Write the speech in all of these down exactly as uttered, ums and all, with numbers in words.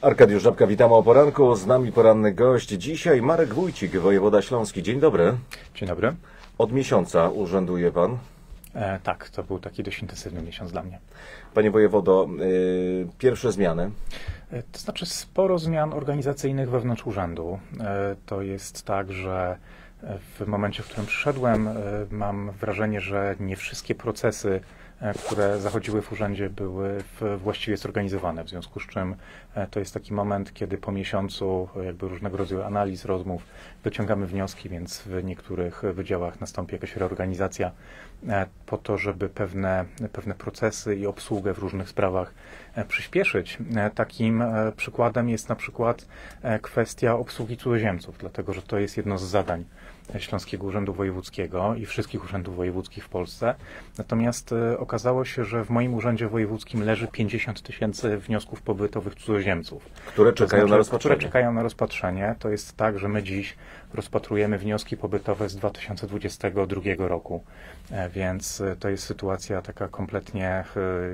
Arkadiusz Żabka, witamy o poranku. Z nami poranny gość. Dzisiaj Marek Wójcik, wojewoda śląski. Dzień dobry. Dzień dobry. Od miesiąca urzęduje pan. E, tak, to był taki dość intensywny miesiąc dla mnie. Panie wojewodo, yy, pierwsze zmiany? E, to znaczy sporo zmian organizacyjnych wewnątrz urzędu. E, to jest tak, że w momencie, w którym przyszedłem, e, mam wrażenie, że nie wszystkie procesy, e, które zachodziły w urzędzie, były w, właściwie zorganizowane. W związku z czym e, to jest taki moment, kiedy po miesiącu jakby różnego rodzaju analiz, rozmów wyciągamy wnioski, więc w niektórych wydziałach nastąpi jakaś reorganizacja e, po to, żeby pewne, pewne procesy i obsługę w różnych sprawach e, przyspieszyć. E, takim e, przykładem jest na przykład e, kwestia obsługi cudzoziemców, dlatego że to jest jedno z zadań Śląskiego Urzędu Wojewódzkiego i wszystkich urzędów wojewódzkich w Polsce. Natomiast e, okazało się, że w moim urzędzie wojewódzkim leży pięćdziesiąt tysięcy wniosków pobytowych cudzoziemców. Które czekają to znaczy, na rozpatrzenie. Które czekają na rozpatrzenie. To jest tak, że my dziś rozpatrujemy wnioski pobytowe z dwa tysiące dwudziestego drugiego roku. E, więc to jest sytuacja taka kompletnie, e,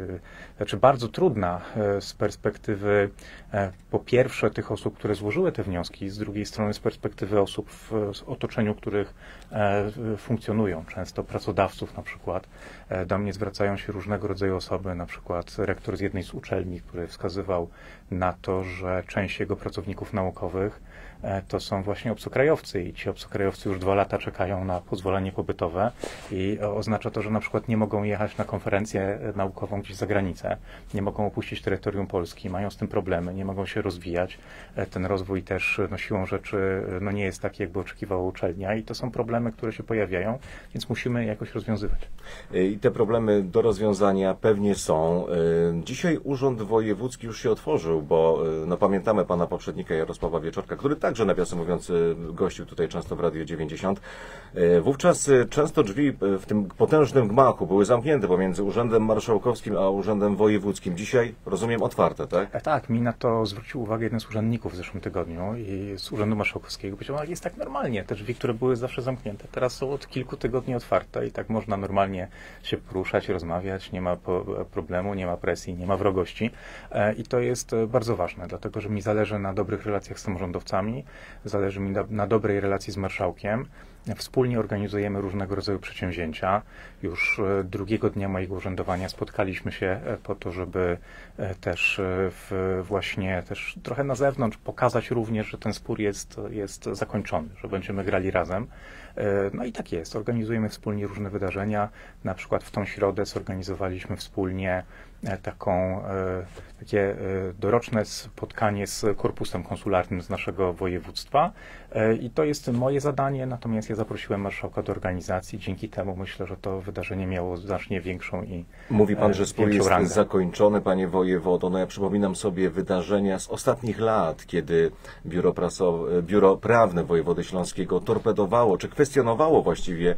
znaczy bardzo trudna e, z perspektywy e, po pierwsze tych osób, które złożyły te wnioski, z drugiej strony z perspektywy osób w, w otoczeniu, których e, funkcjonują, często pracodawców na przykład. E, do mnie zwracają się różnego rodzaju osoby, na przykład rektor z jednej z uczelni, który wskazywał na to, że część jego pracowników naukowych e, to są właśnie obcokrajowcy i ci obcokrajowcy już dwa lata czekają na pozwolenie pobytowe i oznacza to, że na przykład nie mogą jechać na konferencję naukową gdzieś za granicę, nie mogą opuścić terytorium Polski, mają z tym problemy, nie mogą się rozwijać. E, ten rozwój też no, siłą rzeczy no, nie jest taki, jakby oczekiwała uczelnia i to są problemy, które się pojawiają, więc musimy jakoś rozwiązywać. I te problemy do rozwiązania pewnie są. Dzisiaj Urząd Wojewódzki już się otworzył, bo no, pamiętamy pana poprzednika Jarosława Wieczorka, który także, nawiasem mówiąc, gościł tutaj często w Radiu dziewięćdziesiąt. Wówczas często drzwi w tym potężnym gmachu były zamknięte pomiędzy Urzędem Marszałkowskim a Urzędem Wojewódzkim. Dzisiaj, rozumiem, otwarte, tak? E, tak, mi na to zwrócił uwagę jeden z urzędników w zeszłym tygodniu i z Urzędu Marszałkowskiego powiedział, że jest tak normalnie, te drzwi, które były zawsze zamknięte, teraz są od kilku tygodni otwarte i tak można normalnie się poruszać, rozmawiać, nie ma po, problemu, nie ma presji, nie ma wrogości e, i to jest bardzo ważne, dlatego że mi zależy na dobrych relacjach z samorządowcami, zależy mi na, na dobrej relacji z marszałkiem. Wspólnie organizujemy różnego rodzaju przedsięwzięcia. Już drugiego dnia mojego urzędowania spotkaliśmy się po to, żeby też w właśnie też trochę na zewnątrz pokazać również, że ten spór jest, jest zakończony, że będziemy grali razem. No i tak jest. Organizujemy wspólnie różne wydarzenia. Na przykład w tą środę zorganizowaliśmy wspólnie taką, takie doroczne spotkanie z korpusem konsularnym z naszego województwa i to jest moje zadanie, natomiast ja zaprosiłem marszałka do organizacji. Dzięki temu myślę, że to wydarzenie miało znacznie większą i Mówi pan, że spór jest rangę. zakończony, panie wojewodo. No ja przypominam sobie wydarzenia z ostatnich lat, kiedy biuro, prasowe, biuro prawne wojewody śląskiego torpedowało, czy kwestionowało właściwie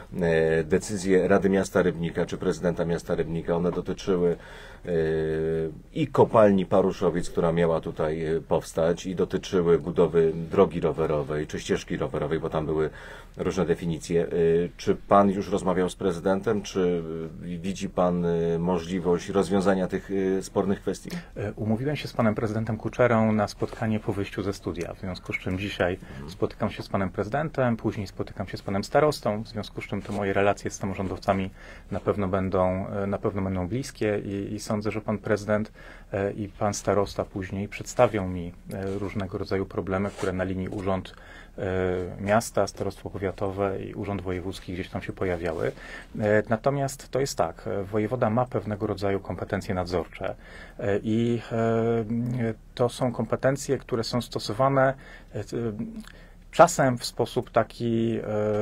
decyzje Rady Miasta Rybnika czy prezydenta miasta Rybnika. One dotyczyły i kopalni Paruszowiec, która miała tutaj powstać, i dotyczyły budowy drogi rowerowej czy ścieżki rowerowej, bo tam były różne definicje. Czy pan już rozmawiał z prezydentem? Czy widzi pan możliwość rozwiązania tych spornych kwestii? Umówiłem się z panem prezydentem Kuczerą na spotkanie po wyjściu ze studia, w związku z czym dzisiaj spotykam się z panem prezydentem, później spotykam się z panem starostą, w związku z czym to moje relacje z samorządowcami na pewno będą, na pewno będą bliskie i, i sądzę, że pan prezydent i pan starosta później przedstawią mi różnego rodzaju problemy, które na linii urząd miasta, starostwo powiatowe i urząd wojewódzki gdzieś tam się pojawiały. Natomiast to jest tak, wojewoda ma pewnego rodzaju kompetencje nadzorcze i to są kompetencje, które są stosowane czasem w sposób taki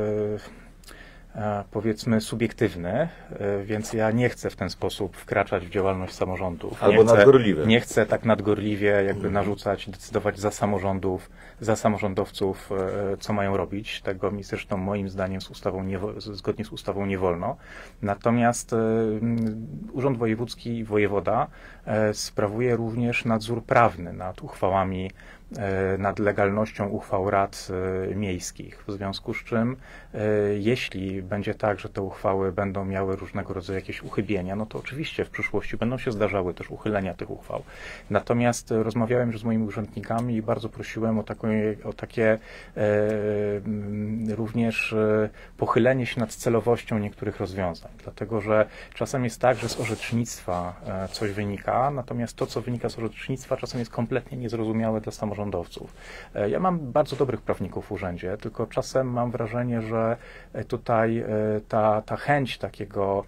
powiedzmy subiektywny, więc ja nie chcę w ten sposób wkraczać w działalność samorządów. Albo nie chcę, nadgorliwie. Nie chcę tak nadgorliwie jakby narzucać, decydować za samorządów, za samorządowców, co mają robić. Tego mi zresztą moim zdaniem z ustawą nie, zgodnie z ustawą nie wolno. Natomiast Urząd Wojewódzki i wojewoda sprawuje również nadzór prawny nad uchwałami nad legalnością uchwał rad miejskich, w związku z czym jeśli będzie tak, że te uchwały będą miały różnego rodzaju jakieś uchybienia, no to oczywiście w przyszłości będą się zdarzały też uchylenia tych uchwał. Natomiast rozmawiałem już z moimi urzędnikami i bardzo prosiłem o, taką, o takie również pochylenie się nad celowością niektórych rozwiązań, dlatego że czasem jest tak, że z orzecznictwa coś wynika, natomiast to, co wynika z orzecznictwa, czasem jest kompletnie niezrozumiałe dla samorządowców. Ja mam bardzo dobrych prawników w urzędzie, tylko czasem mam wrażenie, że tutaj ta, ta chęć takiego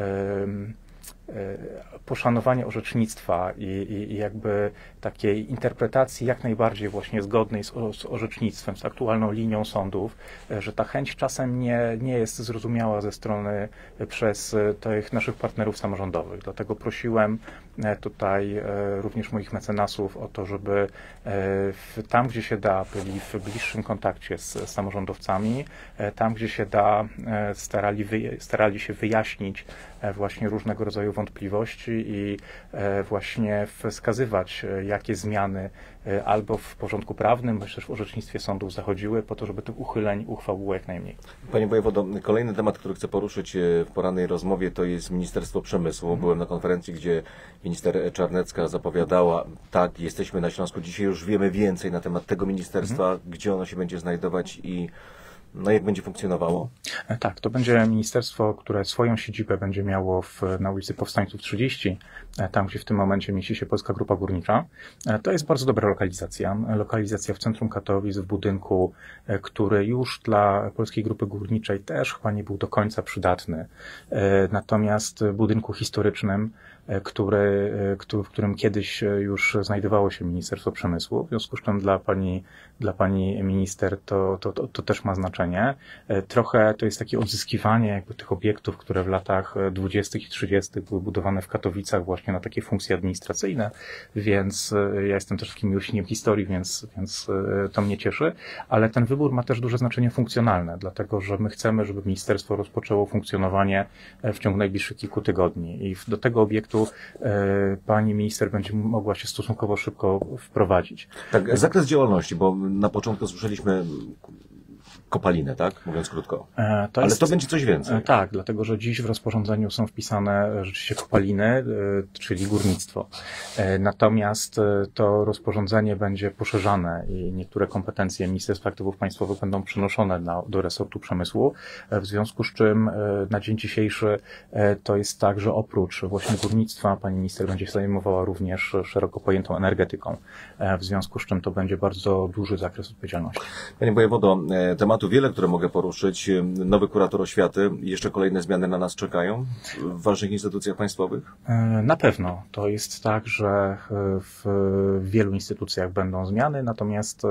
poszanowania orzecznictwa i, i, i jakby takiej interpretacji jak najbardziej właśnie zgodnej z, z orzecznictwem, z aktualną linią sądów, że ta chęć czasem nie, nie jest zrozumiała ze strony przez tych naszych partnerów samorządowych. Dlatego prosiłem tutaj również moich mecenasów o to, żeby w, tam, gdzie się da, byli w bliższym kontakcie z, z samorządowcami, tam, gdzie się da, starali, wy, starali się wyjaśnić właśnie różnego rodzaju wątpliwości i właśnie wskazywać, jakie zmiany albo w porządku prawnym, bądź też w orzecznictwie sądów zachodziły po to, żeby tych uchyleń uchwał było jak najmniej. Panie wojewodo, kolejny temat, który chcę poruszyć w porannej rozmowie, to jest Ministerstwo Przemysłu. Byłem na konferencji, gdzie minister Czarnecka zapowiadała, tak, jesteśmy na Śląsku, dzisiaj już wiemy więcej na temat tego ministerstwa, mhm. gdzie ono się będzie znajdować i no jak będzie funkcjonowało? Tak, to będzie ministerstwo, które swoją siedzibę będzie miało w, na ulicy Powstańców trzydzieści, tam gdzie w tym momencie mieści się Polska Grupa Górnicza. To jest bardzo dobra lokalizacja. Lokalizacja w centrum Katowic, w budynku, który już dla Polskiej Grupy Górniczej też chyba nie był do końca przydatny. Natomiast budynku historycznym, który, w którym kiedyś już znajdowało się Ministerstwo Przemysłu. W związku z czym dla pani, dla pani minister to, to, to, to też ma znaczenie. Trochę to jest takie odzyskiwanie jakby tych obiektów, które w latach dwudziestych i trzydziestych były budowane w Katowicach właśnie na takie funkcje administracyjne, więc ja jestem też takim miłośnikiem historii, więc, więc to mnie cieszy, ale ten wybór ma też duże znaczenie funkcjonalne, dlatego że my chcemy, żeby ministerstwo rozpoczęło funkcjonowanie w ciągu najbliższych kilku tygodni i do tego obiektu pani minister będzie mogła się stosunkowo szybko wprowadzić. Tak, zakres działalności, bo na początku słyszeliśmy kopalinę, tak? Mówiąc krótko. To Ale jest, to będzie coś więcej. Tak, dlatego że dziś w rozporządzeniu są wpisane rzeczywiście kopaliny, czyli górnictwo. Natomiast to rozporządzenie będzie poszerzane i niektóre kompetencje Ministerstwa Aktywów Państwowych będą przenoszone na, do resortu przemysłu, w związku z czym na dzień dzisiejszy to jest tak, że oprócz właśnie górnictwa pani minister będzie się zajmowała również szeroko pojętą energetyką, w związku z czym to będzie bardzo duży zakres odpowiedzialności. Panie wojewodo, temat wiele, które mogę poruszyć. Nowy kurator oświaty. Jeszcze kolejne zmiany na nas czekają w ważnych instytucjach państwowych? Na pewno. To jest tak, że w wielu instytucjach będą zmiany, natomiast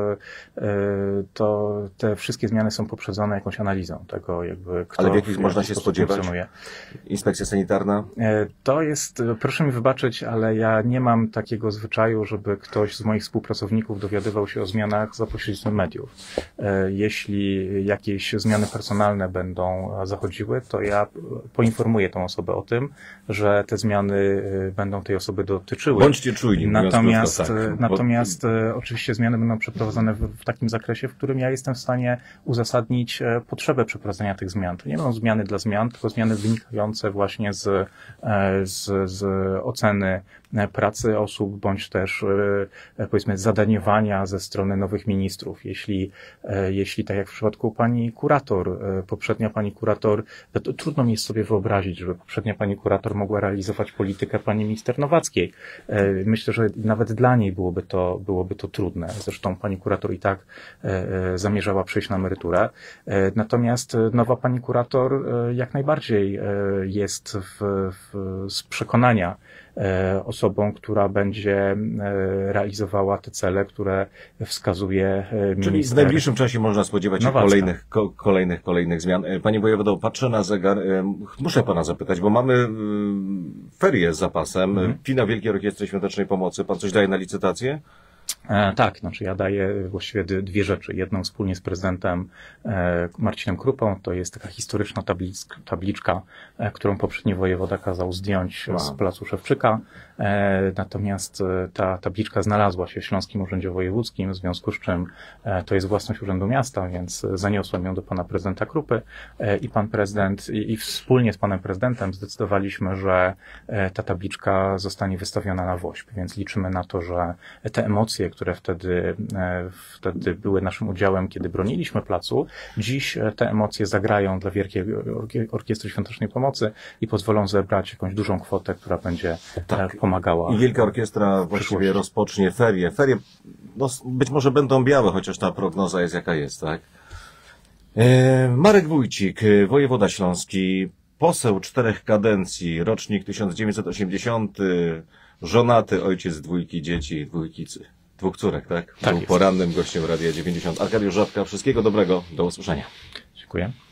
to te wszystkie zmiany są poprzedzone jakąś analizą tego, jakby kto. Ale w jakich można się spodziewać? Inspekcja sanitarna? To jest, proszę mi wybaczyć, ale ja nie mam takiego zwyczaju, żeby ktoś z moich współpracowników dowiadywał się o zmianach za pośrednictwem mediów. Jeśli jakieś zmiany personalne będą zachodziły, to ja poinformuję tą osobę o tym, że te zmiany będą tej osoby dotyczyły. Bądźcie czujni. Natomiast, tak. natomiast Bo... oczywiście zmiany będą przeprowadzone w, w takim zakresie, w którym ja jestem w stanie uzasadnić potrzebę przeprowadzenia tych zmian. To nie będą zmiany dla zmian, tylko zmiany wynikające właśnie z, z, z oceny pracy osób, bądź też powiedzmy zadaniowania ze strony nowych ministrów. Jeśli, jeśli tak jak w przypadku pani kurator, poprzednia pani kurator, to trudno mi jest sobie wyobrazić, żeby poprzednia pani kurator mogła realizować politykę pani minister Nowackiej. Myślę, że nawet dla niej byłoby to, byłoby to trudne. Zresztą pani kurator i tak zamierzała przejść na emeryturę. Natomiast nowa pani kurator jak najbardziej jest w, w, z przekonania osobą, która będzie realizowała te cele, które wskazuje minister. Czyli w najbliższym czasie można spodziewać się kolejnych, ko, kolejnych, kolejnych zmian. Panie wojewodo, patrzę na zegar. Muszę pana zapytać, bo mamy ferie z zapasem. Mhm. Finał Wielkiej Orkiestry Świątecznej Pomocy. Pan coś daje na licytację? E, tak, znaczy ja daję właściwie d- dwie rzeczy. Jedną wspólnie z prezydentem e, Marcinem Krupą, to jest taka historyczna tablic- tabliczka, e, którą poprzedni wojewoda kazał zdjąć Wow. z placu Szewczyka. E, natomiast e, ta tabliczka znalazła się w Śląskim Urzędzie Wojewódzkim, w związku z czym e, to jest własność Urzędu Miasta, więc zaniosłem ją do pana prezydenta Krupy e, i pan prezydent i, i wspólnie z panem prezydentem zdecydowaliśmy, że e, ta tabliczka zostanie wystawiona na WOŚP, więc liczymy na to, że te emocje, które wtedy, e, wtedy były naszym udziałem, kiedy broniliśmy placu, dziś e, te emocje zagrają dla Wielkiej Orkie- Orkiestry Świątecznej Pomocy i pozwolą zebrać jakąś dużą kwotę, która będzie Tak. e, pomagała. I Wielka Orkiestra właściwie przyszłości. rozpocznie ferie. Ferie no, być może będą białe, chociaż ta prognoza jest jaka jest, tak? E, Marek Wójcik, e, wojewoda śląski, poseł czterech kadencji, rocznik tysiąc dziewięćset osiemdziesiąty, żonaty, ojciec dwójki dzieci, dwójki, cy- dwóch córek, tak? Tak Był jest. porannym gościem Radia dziewięćdziesiąt. Arkadiusz Żabka, wszystkiego dobrego, do usłyszenia. Dziękuję.